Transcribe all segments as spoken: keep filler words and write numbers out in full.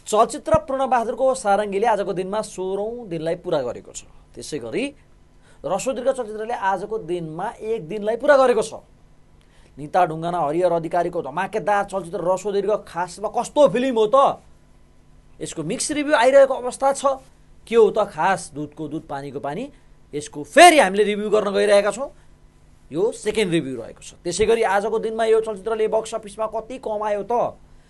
चलचित्र पूर्णबहादुरको सारङ्गीले आजको दिनमा सोह्रौँ दिनलाई पुरा गरेको छ। त्यसै गरी रसोदीर्घ चलचित्रले आजको दिनमा एक दिनलाई पुरा गरेको छ। निता ढुङ्गाना हरिहर अधिकारीको धमाकेदार चलचित्र रसोदीर्घ खासमा कस्तो फिल्म हो त? यसको मिक्स रिभ्यू आइरहेको अवस्था छ। के हो त खास? दुधको दुध पानीको पानी। यसको फेरि हामीले रिभ्यू गर्न गइरहेका छौँ। यो सेकेन्ड रिभ्यू रहेको छ। त्यसै गरी आजको दिनमा यो चलचित्रले बक्स अफिसमा कति कमायो त,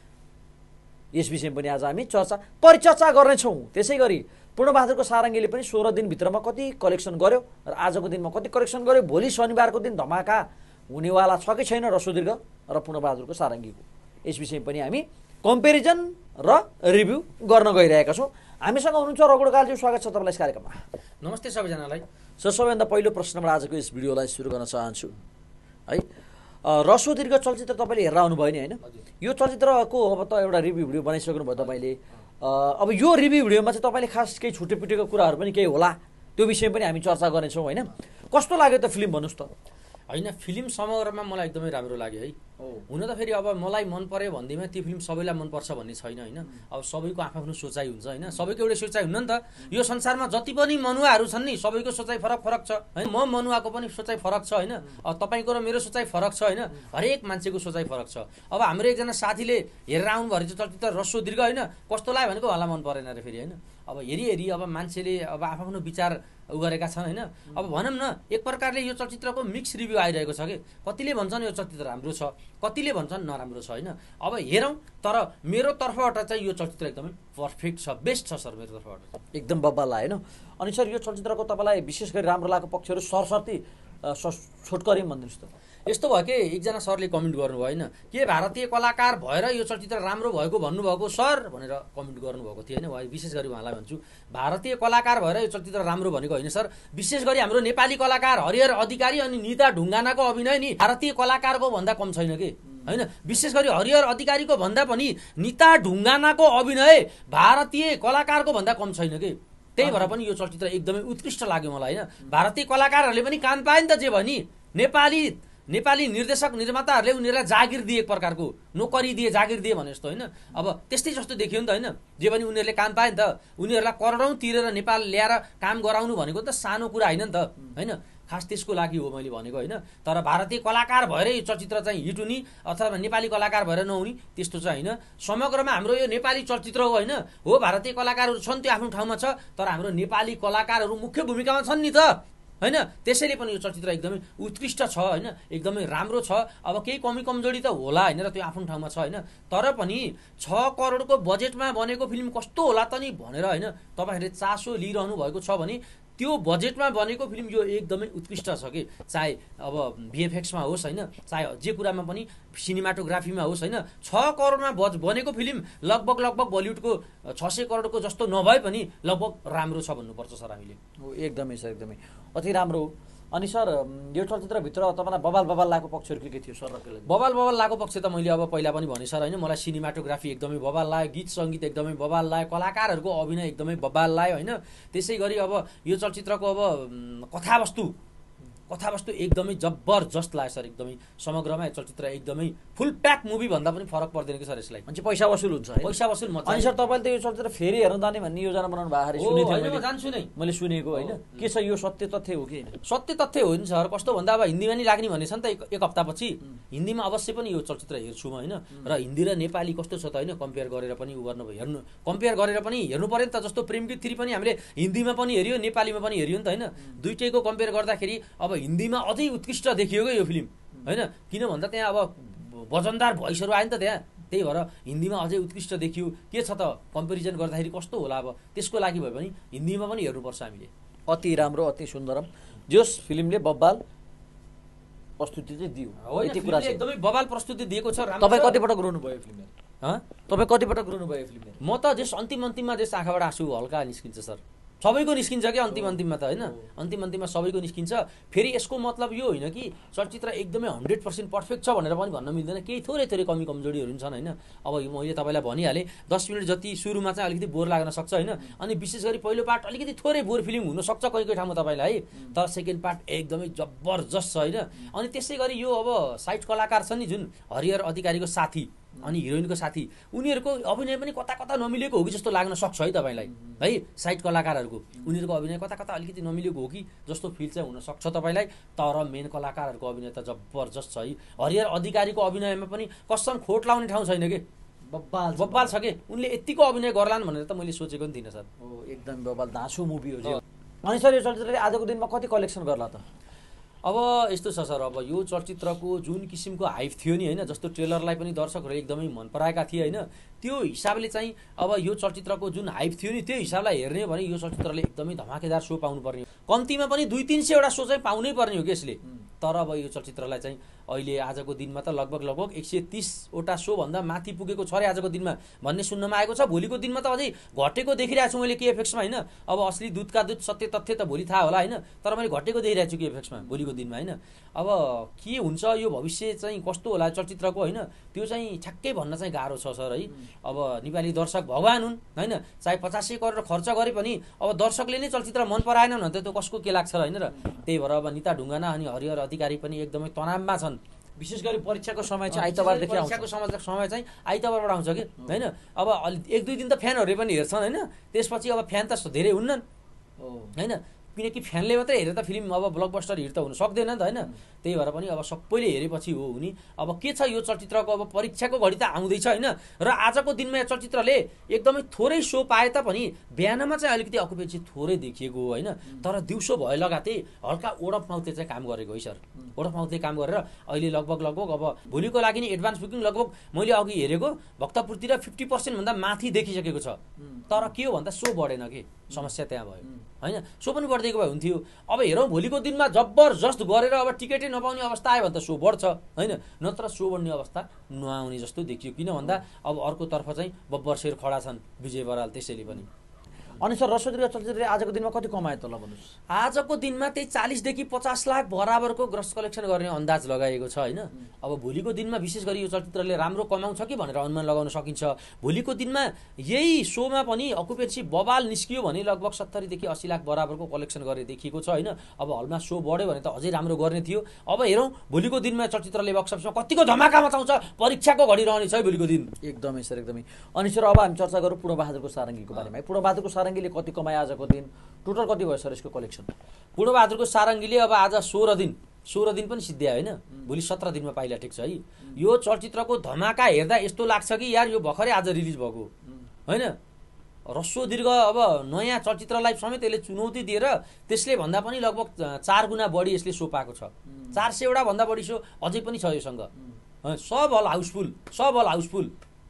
यस विषयमा पनि आज हामी चर्चा परिचर्चा गर्नेछौँ। त्यसै गरी पूर्णबहादुरको सारङ्गीले पनि सोह्र दिनभित्रमा कति कलेक्सन गर्यो र आजको दिनमा कति कलेक्सन गर्यो, भोलि शनिबारको दिन धमाका हुनेवाला छ कि छैन रसोदीर्घ र पूर्णबहादुरको सारङ्गीको, यस विषयमा पनि हामी कम्पेरिजन र रिभ्यू गर्न गइरहेका छौँ। हामीसँग हुनुहुन्छ रगुड कालज्यू, स्वागत छ तपाईँलाई यस कार्यक्रममा। नमस्ते सबैजनालाई। सो सबैभन्दा पहिलो प्रश्नबाट आजको यस भिडियोलाई सुरु गर्न चाहन्छु है। रसोदीर्घ चलचित्र तपाईँले हेरेर आउनुभयो नि होइन? यो चलचित्रको अब त एउटा रिभ्यू भिडियो बनाइसक्नु भयो तपाईँले। अब यो रिभ्यू भिडियोमा चाहिँ तपाईँले खास केही छुटेपुटेको कुराहरू पनि केही होला, त्यो विषयमा पनि हामी चर्चा गर्नेछौँ होइन? कस्तो लाग्यो त फिल्म भन्नुहोस् त? होइन, फिल्म समग्रमा मलाई एकदमै राम्रो लाग्यो है। हुन त फेरि अब मलाई मन पर्यो भन्दैमा त्यो फिल्म सबैलाई मनपर्छ भन्ने छैन होइन। अब सबैको आफ्नो सोचाइ हुन्छ होइन, सबैको एउटै सोचाइ हुन्न नि त। यो संसारमा जति पनि मनुवाहरू छन् नि सबैको सोचाइ फरक फरक छ होइन। म मनुवाको पनि सोचाइ फरक छ होइन, अब तपाईँको र मेरो सोचाइ फरक छ होइन। हरेक मान्छेको सोचाइ फरक छ। अब हाम्रो एकजना साथीले हेरेर आउनुभयो चाहिँ चलचित्र रसोदीर्घ होइन, कस्तो लाग्यो भनेको होला मन परेन अरे फेरि होइन। अब हेरी हेरी अब मान्छेले अब आफ्नो विचार उ गरेका छन् होइन। अब भनौँ न एक प्रकारले यो चलचित्रको मिक्स रिभ्यू आइरहेको छ कि कतिले भन्छन् यो चलचित्र राम्रो छ, कतिले भन्छन् नराम्रो छ होइन। अब हेरौँ, तर मेरो तर्फबाट चाहिँ यो चलचित्र एकदमै पर्फेक्ट छ, बेस्ट छ सर मेरो तर्फबाट। एकदम बब्बाल होइन। अनि सर यो चलचित्रको तपाईँलाई विशेष गरी राम्रो लागेको पक्षहरू सरसर्ती छोटकरी भनिदिनुहोस् त। यस्तो भयो कि एकजना सरले कमेन्ट गर्नुभयो होइन, के भारतीय कलाकार भएर यो चलचित्र राम्रो भएको भन्नुभएको सर भनेर कमेन्ट गर्नुभएको थियो होइन। उहाँ विशेष गरी उहाँलाई भन्छु, भारतीय कलाकार भएर यो चलचित्र राम्रो भनेको होइन सर। विशेष गरी हाम्रो नेपाली कलाकार हरिहर अधिकारी अनि निता ढुङ्गानाको अभिनय नि भारतीय कलाकारको भन्दा कम छैन कि होइन। विशेष गरी हरिहर अधिकारीको भन्दा पनि निता ढुङ्गानाको अभिनय भारतीय कलाकारको भन्दा कम छैन कि। त्यही भएर पनि यो चलचित्र एकदमै उत्कृष्ट लाग्यो मलाई होइन। भारतीय कलाकारहरूले पनि कान पाए नि त, जे भनी नेपाली नेपाली निर्देशक निर्माताहरूले उनीहरूलाई जागिर दिए, एक प्रकारको नोकरी दिए, जागिर दिए भने जस्तो होइन। अब त्यस्तै जस्तो देखियो नि त होइन। जे पनि उनीहरूले काम पाए नि त। उनीहरूलाई करोडौँ तिरेर नेपाल ल्याएर काम गराउनु भनेको त सानो कुरा होइन नि त होइन। खास त्यसको लागि हो मैले भनेको होइन। तर भारतीय कलाकार भएर यो चलचित्र चाहिँ हिट हुने अथवा नेपाली कलाकार भएर नहुने त्यस्तो चाहिँ होइन। समग्रमा हाम्रो यो नेपाली चलचित्र हो होइन। हो भारतीय कलाकारहरू छन्, त्यो आफ्नो ठाउँमा छ, तर हाम्रो नेपाली कलाकारहरू मुख्य भूमिकामा छन् नि त होइन। त्यसैले पनि यो चलचित्र एकदमै उत्कृष्ट छ होइन, एकदमै राम्रो छ। अब केही कमी कमजोरी त होला होइन, र त्यो आफ्नो ठाउँमा छ होइन। तर पनि छ करोडको बजेटमा बनेको फिल्म कस्तो होला त नि भनेर होइन तपाईँहरूले चासो लिइरहनु भएको छ भने त्यो बजेटमा बनेको फिल्म यो एकदमै उत्कृष्ट छ कि। चाहे अब भिएफएक्समा होस् होइन, चाहे जे कुरामा पनि सिनेमाटोग्राफीमा होस् होइन। छ करोडमा बज बनेको फिल्म लगभग लगभग बलिउडको छ सय करोडको जस्तो नभए पनि लगभग राम्रो छ भन्नुपर्छ सर हामीले। हो एकदमै सर, एकदमै अति राम्रो। अनि सर यो चलचित्रभित्र तपाईँलाई बबाल बबाल लागेको पक्षहरू के के थियो सर? बबाल बबाल लागेको पक्ष त मैले अब पहिला पनि भने सर होइन, मलाई सिनेमाटोग्राफी एकदमै बबाल लाग्यो, गीत सङ्गीत एकदमै बबाल लाग्यो, कलाकारहरूको अभिनय एकदमै बबाल लाग्यो होइन। त्यसै गरी अब यो चलचित्रको अब कथावस्तु कथावस्तु एकदमै जबरजस्त लाग्यो सर। एकदमै समग्रमा यो चलचित्र एकदमै फुल प्याक मुभी भन्दा पनि फरक पर्दैन कि सर यसलाई। मान्छे पैसा वसुल हुन्छ, पैसा वसुल मजा। अनि सर तपाईँले त यो चलचित्र फेरि हेर्न जाने भन्ने योजना बनाउनु भएको सुनेको थिएँ, जान्छु नै मैले सुनेको होइन। के छ यो सत्य तथ्य हो कि? सत्य तथ्य हो नि सर। कस्तो भन्दा अब हिन्दीमा नि लाग्ने भनेछ नि त एक हप्तापछि। हिन्दीमा अवश्य पनि यो चलचित्र हेर्छु म होइन। र हिन्दी र नेपाली कस्तो छ त होइन कम्पेयर गरेर पनि उ गर्नु हेर्नु कम्पेयर गरेर पनि हेर्नु पऱ्यो नि त। जस्तो प्रेम गीत थ्री पनि हामीले हिन्दीमा पनि हेऱ्यो, नेपालीमा पनि हेऱ्यो नि त होइन। दुइटैको कम्पेयर गर्दाखेरि अब हिन्दीमा अझै उत्कृष्ट देखियो क्या यो फिल्म होइन। किन भन्दा त्यहाँ अब वजनदार भोइसहरू आयो नि त त्यहाँ, त्यही भएर हिन्दीमा अझै उत्कृष्ट देखियो। के छ त कम्पेरिजन गर्दाखेरि कस्तो होला अब, त्यसको लागि भयो भने हिन्दीमा पनि हेर्नुपर्छ हामीले। अति राम्रो, अति सुन्दरम। जस फिल्मले बब्बाल प्रस्तुति चाहिँ दियो, यति कुरा एकदमै बबाल प्रस्तुति दिएको छ। तपाईँ कतिपटक रुनु भयो फिल्म? तपाईँ कतिपटक रुनु भयो फिल्म? म त जस अन्तिम अन्तिममा जस आँखाबाट आँसु हल्का निस्किन्छ सर। सबैको निस्किन्छ क्या अन्तिम अन्तिममा त होइन। अन्तिम अन्तिममा सबैको निस्किन्छ। फेरि यसको मतलब यो होइन कि चलचित्र एकदमै हन्ड्रेड पर्सेन्ट पर्फेक्ट छ भनेर पनि भन्न मिल्दैन। केही थोरै थोरै कमी कमजोरीहरू छन् होइन। अब मैले तपाईँलाई भनिहालेँ दस मिनट जति सुरुमा चाहिँ अलिकति बोर लाग्न सक्छ होइन। अनि विशेष गरी पहिलो पार्ट अलिकति थोरै बोर फिल्म हुनसक्छ कोही कोही ठाउँमा तपाईँलाई, तर सेकेन्ड पार्ट एकदमै जबरजस्त छ होइन। अनि त्यसै गरी यो अब साइड कलाकार छ नि जुन हरिहर अधिकारीको साथी अनि हिरोइनको साथी उनीहरूको अभिनय पनि कता कता नमिलेको हो कि जस्तो लाग्न सक्छ है तपाईँलाई है साइड कलाकारहरूको उनीहरूको अभिनय कता कता अलिकति नमिलेको हो कि जस्तो फिल चाहिँ हुनसक्छ तपाईँलाई तर मेन कलाकारहरूको अभिनय त जबरजस्त छ है हरिहर अधिकारीको अभिनयमा पनि कसम खोट लाउने ठाउँ छैन कि बब्बाल बब्बाल छ कि उनले यतिको अभिनय गर्लान् भनेर त मैले सोचेको पनि थिइनँ सर हो एकदम बब्बाल धाँसो मुभी हो अनि सर यो चलचित्रले आजको दिनमा कति कलेक्सन गर्ला त अब यस्तो छ सर अब यो चलचित्रको जुन किसिमको हाइप थियो नि होइन जस्तो ट्रेलरलाई पनि दर्शकहरूले एकदमै मन पराएका थिए होइन त्यो हिसाबले चाहिँ अब यो चलचित्रको जुन हाइप थियो नि त्यो हिसाबलाई हेर्ने हो भने यो चलचित्रले एकदमै धमाकेदार सो पाउनुपर्ने हो कम्तीमा पनि दुई तिन सयवटा सो चाहिँ पाउनै पर्ने हो कि यसले तर अब यो चलचित्रलाई चाहिँ अहिले आजको दिनमा त लगभग लगभग एक सय तिसवटा सोभन्दा माथि पुगेको छ अरे आजको दिनमा भन्ने सुन्नमा आएको छ भोलिको दिनमा त अझै घटेको देखिरहेको छु मैले केएफएक्समा होइन अब असली दुधका दुध सत्य तथ्य त भोलि थाहा होला होइन तर मैले घटेको देखिरहेको छु केएफएक्समा भोलिको दिनमा होइन अब के हुन्छ यो भविष्य चाहिँ कस्तो होला चलचित्रको होइन त्यो चाहिँ ठ्याक्कै भन्न चाहिँ गाह्रो छ सर है अब नेपाली दर्शक भगवान हुन् होइन चाहे पचासै करोड खर्च गरे पनि अब दर्शकले नै चलचित्र मन पराएनन् भने त त्यो कसको के लाग्छ होइन र त्यही भएर अब निता ढुङ्गाना अनि हरिहर अधिकारी पनि एकदमै तनावमा छन् विशेष गरी परीक्षाको समय चाहिँ आइतबारदेखि आउँछ परीक्षाको समय समय चाहिँ आइतबारबाट आउँछ कि होइन अब अलि एक दुई दिन त फ्यानहरूले पनि हेर्छन् होइन त्यसपछि अब फ्यान त धेरै हुन्नन् होइन किनकि फ्यानले मात्रै हेरेर त फिल्म अब ब्लकबस्टर हिट त हुन सक्दैन नि त होइन त्यही भएर पनि अब सबैले हेरेपछि हो हुने अब के छ यो चलचित्रको अब परीक्षाको घडी त आउँदैछ होइन र आजको दिनमा यो चलचित्रले एकदमै थोरै सो पाए तापनि बिहानमा चाहिँ अलिकति अकुपेन्सी थोरै देखिएको हो होइन तर दिउँसो भए लगाते हल्का वर्ड अफ माउथले चाहिँ काम गरेको है सर वर्ड अफ माउथले काम गरेर अहिले लगभग लगभग अब भोलिको लागि नि एडभान्स बुकिङ लगभग मैले अघि हेरेको भक्तपुरतिर फिफ्टी पर्सेन्टभन्दा माथि देखिसकेको छ तर के हो भन्दा सो बढेन कि समस्या त्यहाँ भयो होइन सो पनि बढिदिएको भए हुन्थ्यो अब हेरौँ भोलिको दिनमा जबरजस्त गरेर अब टिकटै नपाउने अवस्था आयो भने त सो बढ्छ होइन नत्र सो बढ्ने अवस्था नआउने जस्तो देखियो किन भन्दा अब अर्कोतर्फ चाहिँ बब्बर शेर खडा छन् विजय बराल त्यसैले पनि अनि सर रसोदीका चलचित्रले आजको दिनमा कति कमायो त ल भन्नुहोस् आजको दिनमा त्यही चालिसदेखि पचास लाख बराबरको ग्रस कलेक्सन गर्ने अन्दाज लगाएको छ होइन अब भोलिको दिनमा विशेष गरी यो चलचित्रले राम्रो कमाउँछ कि भनेर अनुमान लगाउन सकिन्छ भोलिको दिनमा यही सोमा पनि अकुपेन्सी बबाल निस्कियो भने लगभग सत्तरीदेखि अस्सी लाख बराबरको कलेक्सन गर्ने देखिएको छ होइन अब हलमा सो बढ्यो भने त अझै राम्रो गर्ने थियो अब हेरौँ भोलिको दिनमा चलचित्रले बक्स अफिसमा कतिको धमाका मचाउँछ परीक्षाको घडी रहनेछ है भोलिको दिन एकदमै सर एकदमै अनि सर अब हामी चर्चा गरौँ पूर्णबहादुरको सारङ्गीको बारेमा पूर्णबहादुरको सारङ्गीले कति कमायो आजको दिन टोटल कति भयो सर यसको कलेक्सन पूर्णबहादुरको सारङ्गीले अब आज सोह्र दिन सोह्र दिन पनि सिद्ध्यायो होइन भोलि सत्र दिनमा पाइला ठिक छ है यो चलचित्रको धमाका हेर्दा यस्तो लाग्छ कि यार यो भर्खरै आज रिलिज भएको होइन रस्सो दीर्घ अब नयाँ चलचित्रलाई समेत यसले चुनौती दिएर त्यसले भन्दा पनि लगभग चार गुणा बढी यसले सो पाएको छ चार सयवटा भन्दा बढी सो अझै पनि छ योसँग सब हल हाउसफुल सब हल हाउसफुल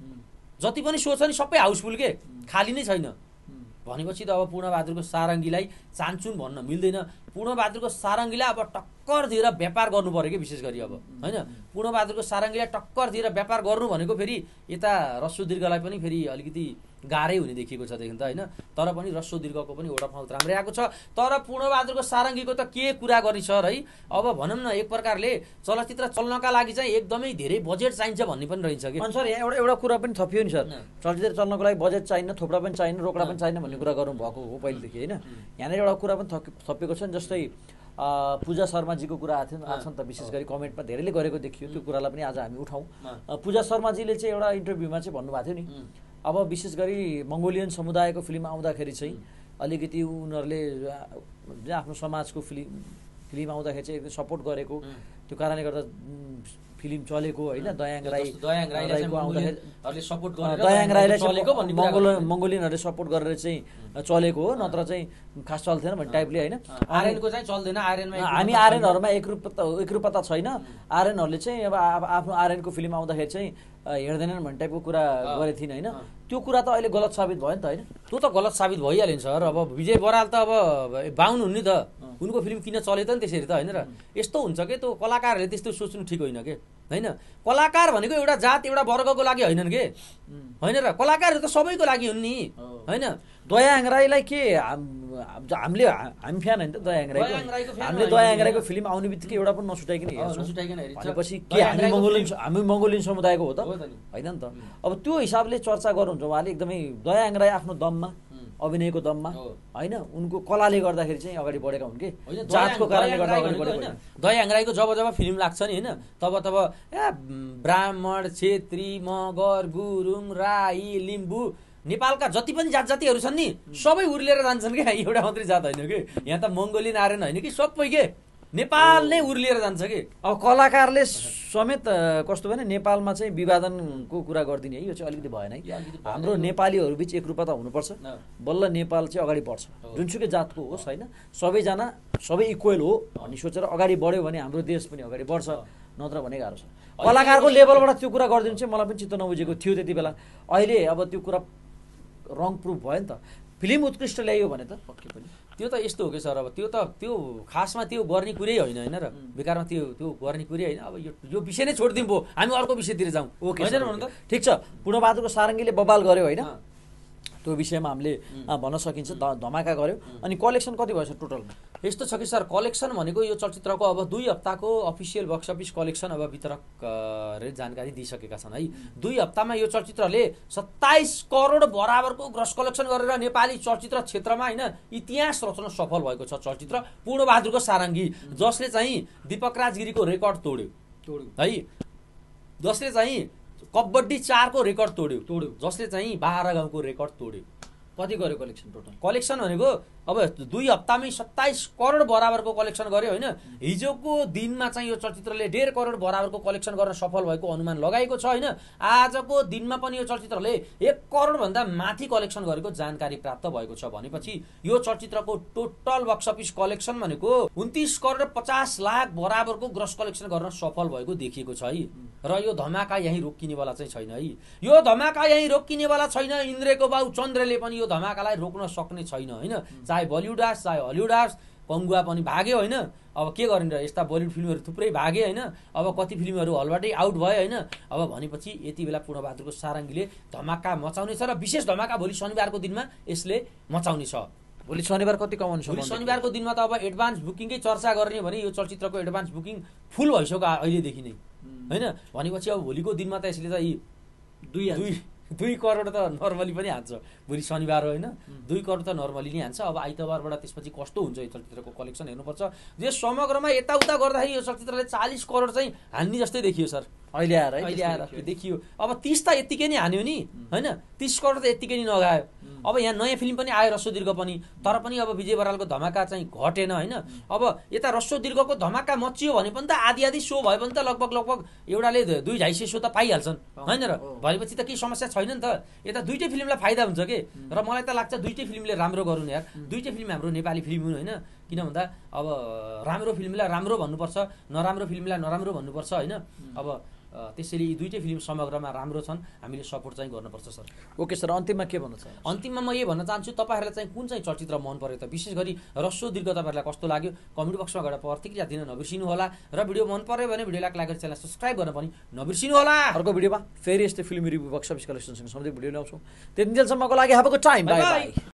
जति पनि सो छ नि सबै हाउसफुल के खाली नै छैन भनेपछि त अब पूर्णबहादुरको सारङ्गीलाई चान्चुन भन्न मिल्दैन पूर्णबहादुरको सारङ्गीलाई अब टक्कर दिएर व्यापार गर्नु पर्यो कि विशेष गरी अब होइन पूर्णबहादुरको सारङ्गीलाई टक्कर दिएर व्यापार गर्नु भनेको फेरि यता रस्सो दीर्घलाई पनि फेरि अलिकति गाह्रै हुने देखिएको छ देखि त होइन तर पनि रस्सो दीर्घको पनि वडा फाउट राम्रै आएको छ तर पूर्णबहादुरको सारङ्गीको त के कुरा गरी सर है अब भनौँ न एक प्रकारले चलचित्र चल्नका लागि चाहिँ एकदमै धेरै बजेट चाहिन्छ भन्ने पनि रहेछ कि अनि सर यहाँ एउटा एउटा कुरा पनि थपियो नि सर चलचित्र चल्नको लागि बजेट चाहिन्न थोप्रा पनि चाहिन्न रोकडा पनि चाहिन्न भन्ने कुरा गर्नु भएको हो पहिलेदेखि होइन यहाँनिर एउटा कुरा पनि थपिएको छ नि जस्तै पूजा शर्माजीको कुरा आएको थियो आएको छ नि त विशेष गरी कमेन्टमा धेरैले गरेको देखियो त्यो कुरालाई पनि आज हामी उठाउँ पूजा शर्माजीले चाहिँ एउटा इन्टरभ्यूमा चाहिँ भन्नुभएको थियो नि अब विशेष गरी मङ्गोलियन समुदायको फिल्म आउँदाखेरि चाहिँ अलिकति उनीहरूले आफ्नो समाजको फिल्म फिल्म आउँदाखेरि चाहिँ एकदम सपोर्ट गरेको त्यो कारणले गर्दा फिल्म चलेको होइन दयाङ राई दयाङ राईको आउँदाखेरि सपोर्ट गरेर दयाङ राईलाई चलेको मङ्गोल मङ्गोलियनहरूले सपोर्ट गरेर चाहिँ चलेको हो नत्र चाहिँ खास चल्थेन भन्ने टाइपले होइन आर्यनको चाहिँ चल्दैन आर्यनमा हामी आर्यनहरूमा एकरूपता एकरूपता छैन आर्यनहरूले चाहिँ अब आफ्नो आर्यनको फिल्म आउँदाखेरि चाहिँ हेर्दैनन् भन्ने टाइपको कुरा गरेको थिइन् होइन त्यो कुरा त अहिले गलत साबित भयो नि त होइन त्यो त गलत साबित भइहाल्यो नि सर अब विजय बराल त अब बाहुन हुन् नि त उनको फिल्म किन चले त नि त्यसरी त होइन र यस्तो हुन्छ कि त्यो कलाकारहरूले त्यस्तो सोच्नु ठिक होइन के होइन कलाकार भनेको एउटा जात एउटा वर्गको लागि होइनन् के होइन र कलाकारहरू त सबैको लागि हुन् नि होइन दयाङ राईलाई के हामीले हामी फ्यान होइन त दयाङ राईको हामीले दयाङ राईको फिल्म आउने बित्तिकै एउटा पनि नछुटाइकन हेर्छौँ भनेपछि के हामी मङ्गोलियन हामी मङ्गोलियन समुदायको हो त होइन नि त अब त्यो हिसाबले चर्चा गर्नुहुन्छ उहाँले एकदमै दयाङ राई आफ्नो दममा अभिनयको दममा हो। होइन उनको कलाले गर्दाखेरि चाहिँ अगाडि बढेका हुन् कि होइन, जातको दयाङ- कारणले दयाङ गर्दा राई अगाडि भनेको बढेको होइन, होइन। दयाङ राईको जब जब फिल्म लाग्छ नि होइन तब तब ए ब्राह्मण छेत्री मगर गुरुङ राई लिम्बू नेपालका जति पनि जात जातिहरू छन् नि सबै उर्लिएर जान्छन् क्या एउटा मात्रै जात होइन कि यहाँ त मङ्गोलियन आर्यन होइन कि सबै के नेपाल नै उर्लिएर जान्छ कि अब कलाकारले समेत अ, कस्तो भने नेपालमा चाहिँ विवादनको कुरा गरिदिने है यो चाहिँ अलिकति भएन है यो अलिकति भएन। हाम्रो नेपालीहरू बिच एकरूपता हुनुपर्छ न। बल्ल नेपाल चाहिँ अगाडि बढ्छ हो। जुनसुकै जातको होस् होइन सबैजना सबै इक्वल हो भन्ने सोचेर अगाडि बढ्यो भने हाम्रो देश पनि अगाडि बढ्छ नत्र भने गाह्रो छ कलाकारको लेभलबाट त्यो कुरा गरिदिनु चाहिँ मलाई पनि चित्त नबुझेको थियो त्यति बेला अहिले अब त्यो कुरा रङ प्रुफ भयो नि त फिल्म उत्कृष्ट ल्यायो भने त पक्कै पनि त्यो त यस्तो हो कि सर अब त्यो त त्यो खासमा त्यो गर्ने कुरै होइन होइन र बेकारमा त्यो त्यो गर्ने कुरै होइन अब यो यो विषय नै छोडिदिउँ भयो हामी अर्को विषयतिर जाउँ ओके होइन सर, र भन्नु त ओके। ठिक छ पूर्णबहादुरको सारङ्गीले बबाल गर्यो होइन अँ। त्यो विषयमा हामीले अँ, भन्न सकिन्छ ध- धमाका गर्यो अनि कलेक्सन कति भयो सर टोटलमा यस्तो छ कि सर कलेक्सन भनेको यो चलचित्रको अब दुई हप्ताको अफिसियल बक्स अफिस कलेक्सन अब वितरकले जानकारी दिइसकेका छन् है दुई हप्तामा यो चलचित्रले सत्ताइस करोड बराबरको ग्रस कलेक्सन गरेर नेपाली चलचित्र क्षेत्रमा होइन इतिहास रचन सफल भएको छ चलचित्र पूर्णबहादुरको सारङ्गी जसले चाहिँ दीपक राजगिरीको रेकर्ड तोड्यो तोड्यो है जसले चाहिँ कबड्डी चारको रेकर्ड तोड्यो तोड्यो। जसले चाहिँ बाह्र गाउँको रेकर्ड तोड्यो कति गर्यो कलेक्सन टोटल कलेक्सन भनेको अब दुई हप्तामै सत्ताइस करोड बराबरको कलेक्सन गर्यो होइन हिजोको दिनमा चाहिँ यो चलचित्रले डेढ करोड बराबरको कलेक्सन गर्न सफल भएको अनुमान लगाएको छ होइन आजको दिनमा पनि यो चलचित्रले एक करोडभन्दा माथि कलेक्सन गरेको जानकारी प्राप्त भएको छ भनेपछि यो चलचित्रको टोटल बक्स अफिस कलेक्सन भनेको उन्तिस करोड पचास लाख बराबरको ग्रस कलेक्सन गर्न सफल भएको देखिएको छ है र यो धमाका यहीँ रोकिनेवाला चाहिँ छैन है यो धमाका यहीँ रोकिनेवाला छैन इन्द्रेको बाउ चन्द्रले पनि यो धमाकालाई रोक्न सक्ने छैन होइन चाहे बलिउड आओस् चाहे हलिउड आओस् पङ्गुवा पनि भाग्यो होइन अब के गरिन्छ यस्ता बलिउड फिल्महरू थुप्रै भागे होइन अब कति फिल्महरू हलबाटै आउट भयो होइन अब भनेपछि यति बेला पूर्णबहादुरको सारङ्गीले धमाका मचाउने छ र विशेष धमाका भोलि शनिबारको दिनमा यसले मचाउने छ भोलि शनिबार कति कमाउनु भोलि सक्छ शनिबारको दिनमा त अब एडभान्स बुकिङकै चर्चा गर्ने भने यो चलचित्रको एडभान्स बुकिङ फुल भइसक्यो अहिलेदेखि नै होइन भनेपछि अब भोलिको दिनमा त यसले त यी दुई दुई दुई करोड त नर्मली पनि हान्छ भोलि शनिबार हो होइन दुई करोड त नर्मली नै हान्छ अब आइतबारबाट त्यसपछि कस्तो हुन्छ यो चलचित्रको कलेक्सन हेर्नुपर्छ जे समग्रमा यताउता गर्दाखेरि यो चलचित्रले चालिस करोड चाहिँ हान्ने जस्तै देखियो सर अहिले आएर है अहिले त्यस्तो आएर देखियो। देखियो अब तिस त यत्तिकै नै हान्यो नि होइन तिस करोड त यत्तिकै नै नगायो अब यहाँ नयाँ फिल्म पनि आयो रस्सो दीर्घ पनि तर पनि अब विजय बरालको धमाका चाहिँ घटेन होइन अब यता रस्सो दीर्घको धमाका मचियो भने पनि त आधी आधी सो भयो भने त लगभग लगभग एउटाले दुई ढाई सय सो त पाइहाल्छन् होइन र भनेपछि त केही समस्या छैन नि त यता दुइटै फिल्मलाई फाइदा हुन्छ के र मलाई त लाग्छ दुइटै फिल्मले राम्रो गरून् यार दुइटै फिल्म हाम्रो नेपाली फिल्म हुन् होइन किन भन्दा अब राम्रो फिल्मलाई राम्रो भन्नुपर्छ नराम्रो फिल्मलाई नराम्रो भन्नुपर्छ होइन अब अ, त्यसैले यी दुइटै फिल्म समग्रमा राम्रो छन् हामीले सपोर्ट चाहिँ गर्नुपर्छ सर ओके सर अन्तिममा के भन्न चाहन्छु अन्तिममा म यही भन्न चाहन्छु तपाईँहरूलाई चाहिँ कुन चाहिँ चलचित्र मन पर्यो त विशेष गरी रस्सो दीर्घ तपाईँहरूलाई कस्तो लाग्यो कमेन्ट बक्समा गएर प्रतिक्रिया दिन नबिर्सिनु होला र भिडियो मन पर्यो भने भिडियोलाई लाइक गरेर च्यानल सब्स्क्राइब गर्न पनि नबिर्सिनु होला अर्को भिडियोमा फेरि यस्तै फिल्मी रिभ्यू बक्स अफिस कलेक्सनसँग सबै भिडियो ल्याउँछौँ त्यति जेलसम्मको लागि हाबको टाइम बाई बाई। बाई